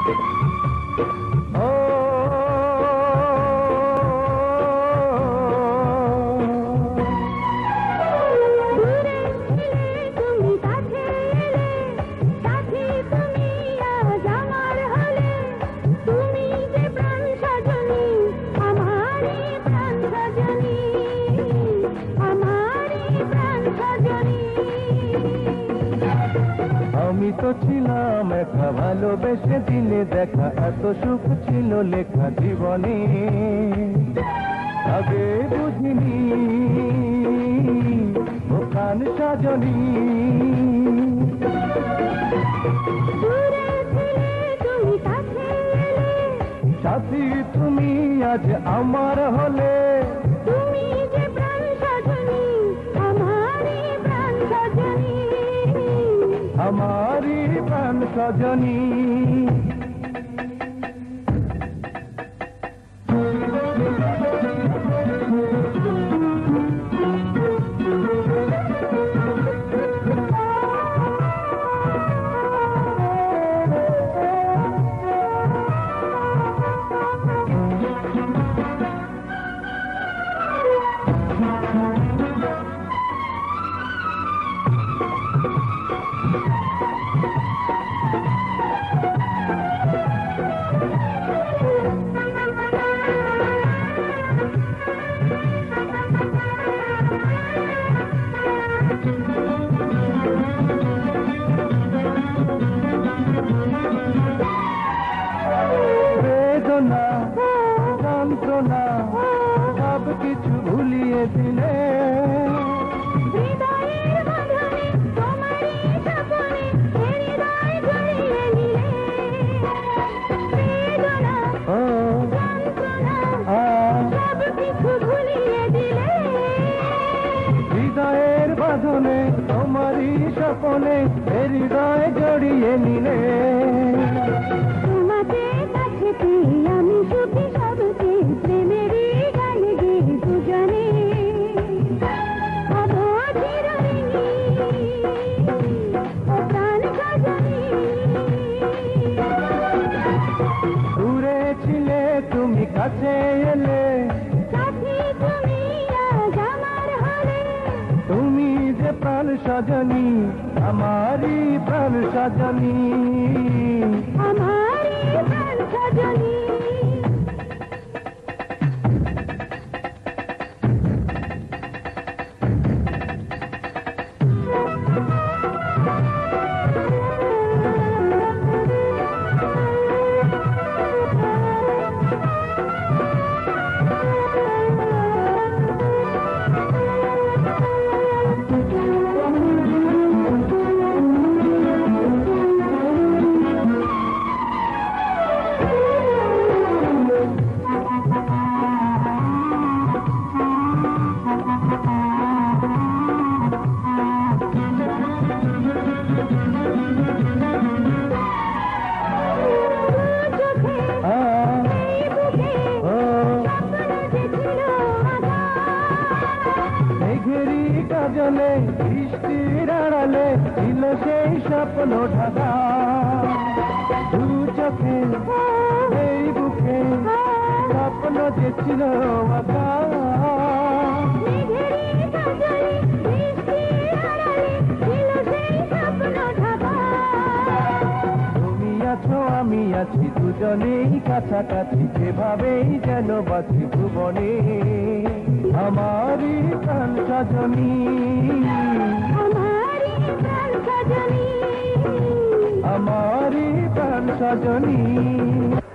আমি তো ছিলাম একা ভালোবেসে দিনে দেখা এত সুখ ছিল লেখা জীবনে আগে বুঝিনি ও প্রাণ সাজনী সাথী তুমি আজ আমার হলে हमारी प्राण सजनी বেদনা যন্ত্রণা সব কিছু ভুলিয়ে দিলে হৃদয়ের বাঁধনে তোমারই স্বপনে হৃদয় জড়িয়ে নিলে আমি সুখী সবকে প্রেমেরই গান গেয়ে দুজনে দূরে ছিলে তুমি কাছে এলে তুমি যে প্রাণ সজনী আমারি প্রাণ সজনী কাজলে বৃষ্টির আড়ালে ছিল সেই স্বপ্ন ঢাকা দু চোখে এই বুকে স্বপ্ন যে ছিল আঁকা তুমি আছো আমি আছি দুজনেই কাছাকাছি যেভাবেই যেন বাঁচি ভুবনে हमारी प्राण सजनी हमारी प्राण सजनी